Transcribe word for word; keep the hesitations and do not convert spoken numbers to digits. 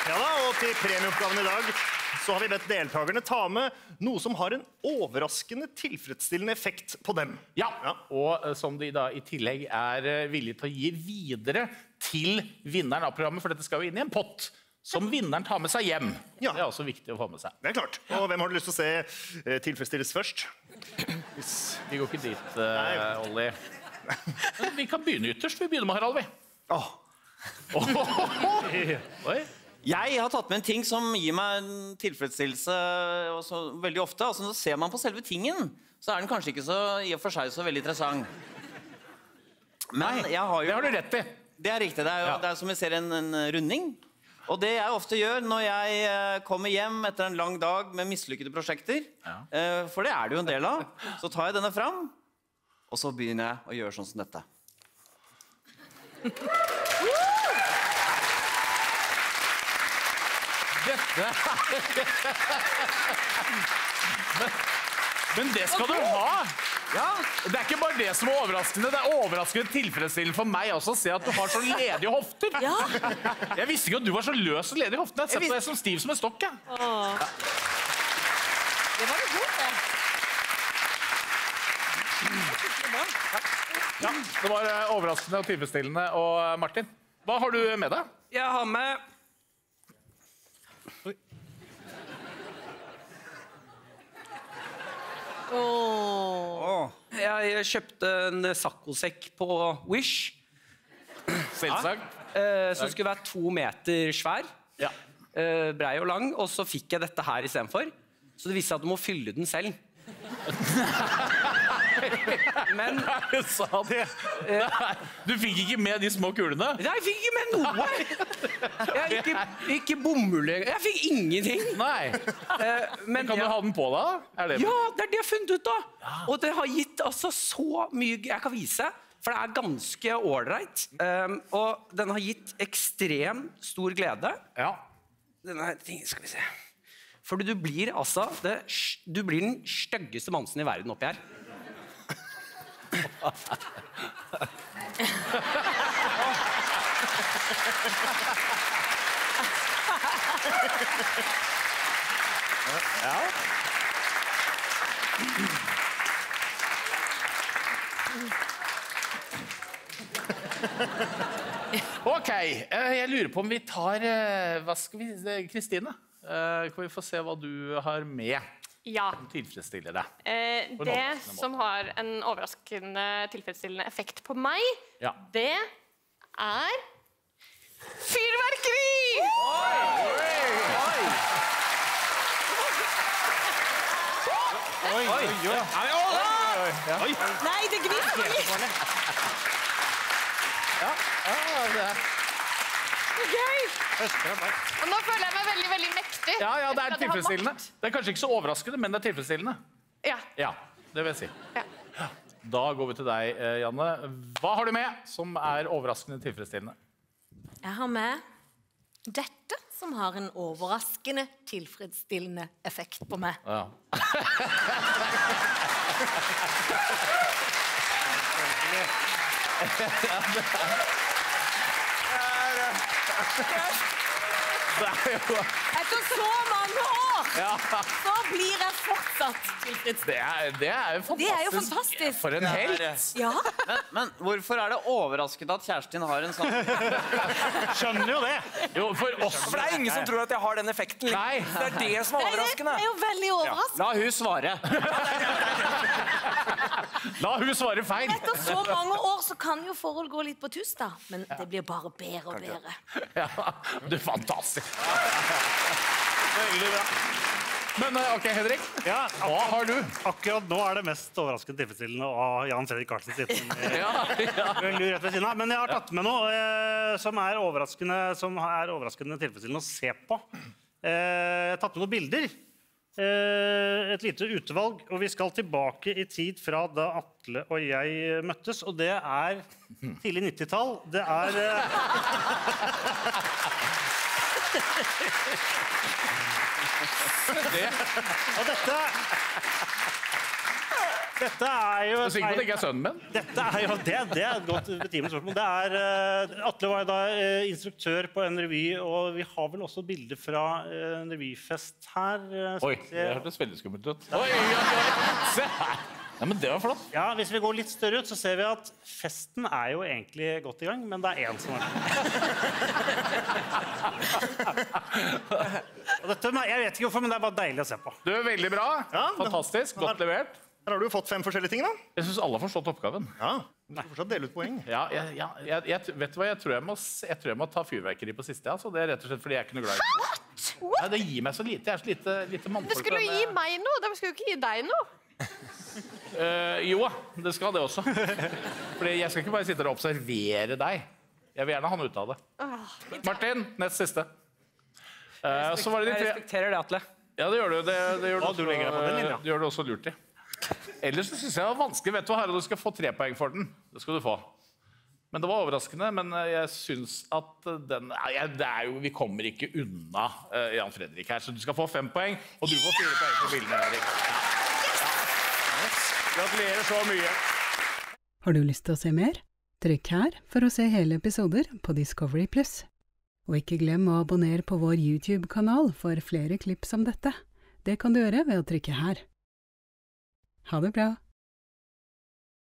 Ja da, og til premieoppgaven i dag så har vi bedt deltakerne ta med noe som har en overraskende tilfredsstillende effekt på dem. Ja, ja. Og som de da i tillegg er villige til å gi videre til vinneren av programmet, for dette skal jo inn i en pott som vinneren tar med seg hjem. Ja. Det er også viktig å få med seg. Det er klart. Og hvem har du lyst til å se eh, tilfredsstilles først? Hvis... Vi går ikke dit, uh, Olli. Men vi kan begynne ytterst. Vi begynner med Harald, vi. Åh. Oi. Jeg har tatt med en ting som gir meg en tilfredsstillelse også, veldig ofte. Altså, når ser man på selve tingen, så er den kanskje ikke så, i og for seg så veldig interessant. Men Nei, jeg har jo... det har du rett i. Det er riktig. Det er, jo, ja. Det er som vi ser en, en runding. Og det jeg ofte gjør når jeg kommer hjem etter en lang dag med mislykkede prosjekter, ja. For det er det jo en del av, så tar jeg denne fram, og så begynner jeg å gjøre sånn som dette. Dette men, men det skal du ha! Ja, det er ikke bare det som er overraskende, det er overraskende tilfredsstillende for meg også å se at du har så ledige hofter. Ja. Jeg visste ikke at du var så løs og ledig i hoftene. Jeg har sett på deg som stiv som en stokk. Åh. Det var det godt, det. Ja, det var overraskende og tilfredsstillende. Og Martin, hva har du med deg? Jeg har med... Oh. Jeg kjøpte en saccosekk på Wish. Selvsagt. Ja. Som skulle være to meter svær. Ja. Brei og lang. Og så fikk jeg dette her i stedet for. Så det viste seg at du må fylle den selv. Men sa det. Du fikk ikke med de små kulene? Nei, jeg fikk ikke med noe. Jeg ikke, ikke bomull. Jeg fikk ingenting. Nei. Men kan ja. du ha den på da? Er det ja, det er det jeg har funnet ut da. Ja. Og det har gitt altså så mye jeg kan vise. For det er ganske ålreit. Um, og den har gitt ekstrem stor glede. Ja. Denne tingen skal vi se. Fordi du blir altså det, du blir den styggeste mannsen i verden oppi her. Ja. Ok, jeg lurer på om vi tar, hva skal vi, Kristine? Kan vi få se hva du har med? Ja. Tilfredsstiller deg. Eh, det som har en overraskende tilfredsstillende effekt på meg, ja. Det er fyrverkeri! Oi! Oi! Oi! Oi! Oi! Oi! Oi! Nei, det gnister ikke! Ja, det er... Gøy! Og nå føler jeg meg veldig, veldig mektig. Ja, ja, det er tilfredsstillende. Det er kanskje ikke så overraskende, men det er tilfredsstillende. Ja. Ja, det vil jeg si. Ja. Da går vi til deg, Janne. Hva har du med som er overraskende tilfredsstillende? Jeg har med dette som har en overraskende tilfredsstillende effekt på meg. Ja. Etter så mange år, ja. Så blir jeg fortsatt tilfredsstilt. Det er, det er jo fantastisk. Det er jo fantastisk. For en helt. Ja. Men, men hvorfor er det overraskende at kjæresten har en sånn? Skjønner jo det. Jo, for oss. For det er ingen som tror at jeg har den effekten. Nei. Det er det som er overraskende. Det er jo veldig overraskende. La hun svare. La hun svare feil. Etter så mange år så kan jo forhold gå litt på tuss da, men det blir bare bedre og bedre. Ja, du er fantastisk. Veldig bra. Men ok, Henrik, ja, hva har du? Akkurat nå er det mest overraskende tilfredsstillende av Jan Fredrik Karlsen sittende ja, ja. rett ved siden av. Men jeg har tatt med noe eh, som, er overraskende, som er overraskende tilfredsstillende å se på. Eh, jeg har tatt med noen bilder. Eh, et lite utvalg, og vi skal tilbake i tid fra da Atle og jeg møttes, og det er tidlig nittitall. Det er... Eh, det. Og dette Dette er jo Du er sikker på at det ikke er sønnen min? Dette er jo det, det er et godt betimelig spørsmål. Det er, uh, Atle var jo da uh, instruktør på en revy, og vi har vel også bilder fra uh, en revyfest her. Uh, Oi, det hørtes veldig skummelt ut. Oi, oi, oi. Se her! Ja, men det var flott. Ja, hvis vi går litt større ut, så ser vi at festen er jo egentlig godt i gang, men det er en som er og dette, jeg vet ikke hvorfor, men det er bare deilig å se på. Du er veldig bra. Ja, Fantastisk. Godt levert. Her har du jo fått fem forskjellige ting, da. Jeg synes alle har forstått oppgaven. Ja, du skal fortsatt dele ut poeng. Ja, jeg, ja, jeg, jeg, vet du hva, jeg tror jeg må, jeg tror jeg må ta fyrverkeri på siste. Altså. Det er rett og slett fordi jeg er ikke noe glad i det. Ja, det gir meg så lite. Jeg er så lite, lite Det mannfolk. skulle jo gi meg noe, det skulle jo ikke gi deg noe. Uh, jo, det skal det også. Fordi jeg skal ikke bare sitte der og observere deg. Jeg vil gjerne ha noe ut av det. Martin, nest siste. Uh, så var det de Jeg tre. respekterer det, Atle. Ja, det gjør du. Det, det gjør du, Ja, også, du legger deg på den linja. det gjør du også lurt i. Ellers så synes jeg det var vanskelig. Vet du hva, Harald, du skal få tre poeng for den. Det skal du få. Men det var overraskende, men jeg synes at den... Ja, det er jo, vi kommer ikke unna uh, Jan Fredrik her, så du skal få fem poeng, og du får fire poeng for bildene, Erik. Ja. Gratulerer så mye. Har du lyst til å se mer? Trykk her for å se hele episoder på Discovery Plus. Og ikke glem å abonnere på vår YouTube-kanal for flere klipp som dette. Det kan du gjøre ved å trykke her. Ha det bra!